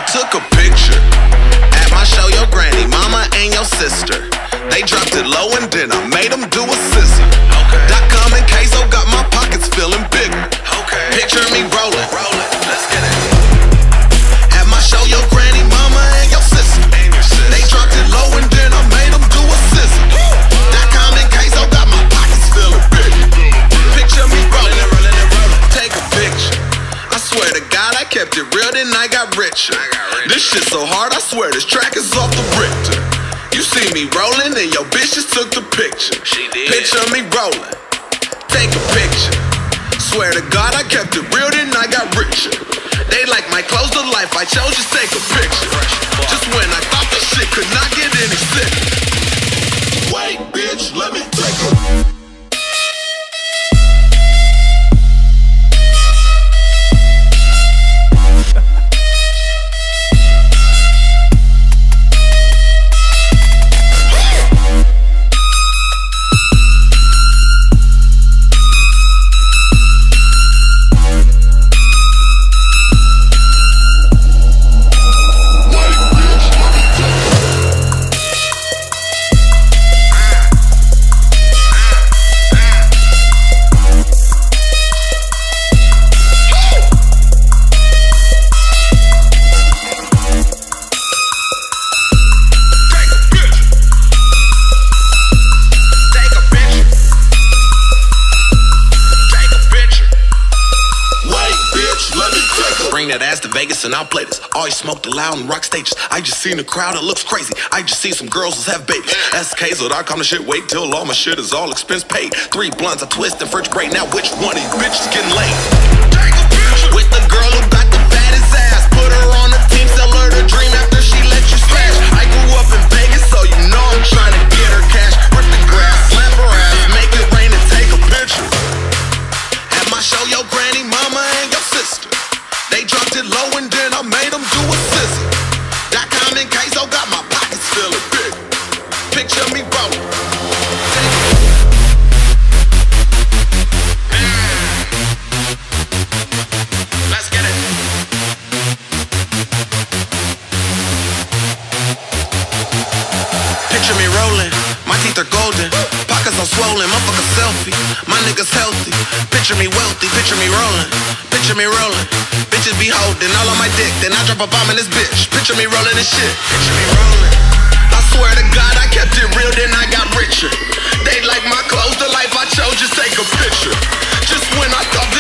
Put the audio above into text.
took a picture at my show, your granny, mama, and your sister. They dropped it low and then I made them do a scissor. .com and Queso got my pockets feeling bigger. Picture me rolling, let's get it. At my show, your granny, mama, and your sister. They dropped it low and then I made them do a scissor. .com and Queso got my pockets feeling bigger. Picture me rolling, take a picture. I swear to God, I kept it real, then I got richer. This shit so hard, I swear this track is off the Richter. You see me rolling, and your bitch just took the picture. Picture me rolling, take a picture. Swear to God, I kept it real, then I got richer. They like my clothes to life, I chose to take a picture. Just when I thought this shit could not get any sicker. Wait, bitch, let me take a that ass to Vegas and I'll play this. Always smoked it loud and rock stages. I just seen a crowd that looks crazy. I just see some girls that have babies. SKs.com the shit, wait till all my shit is all expense paid. 3 blunts, I twist and French braid. Now which one of these bitches getting laid? With the girl who got the fattest ass. Put her on the team, sell her the dream after she let you smash. I grew up in Vegas, so you know I'm trying to get her cash. Rip the grass, slap her ass, make it rain and take a picture. At my show, your granny, mama, and your sister. They dropped it low and then I made them do a scissor. .com and Queso got my pockets feeling big. Picture me rolling. Let's get it. Picture me rolling. My teeth are golden. Pockets are swollen. Motherfucker selfie. My niggas healthy. Picture me wealthy. Picture me rolling. Picture me rolling. Bitches be holding all on my dick, then I drop a bomb in this bitch. Picture me rolling this shit. Picture me rolling. I swear to God, I kept it real, then I got richer. They like my clothes to life, I chose just take a picture. Just when I thought